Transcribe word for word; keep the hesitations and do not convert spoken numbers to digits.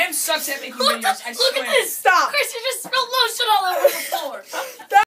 Ryan sucks at making videos. I Look swear. at this. Stop. Chris, you're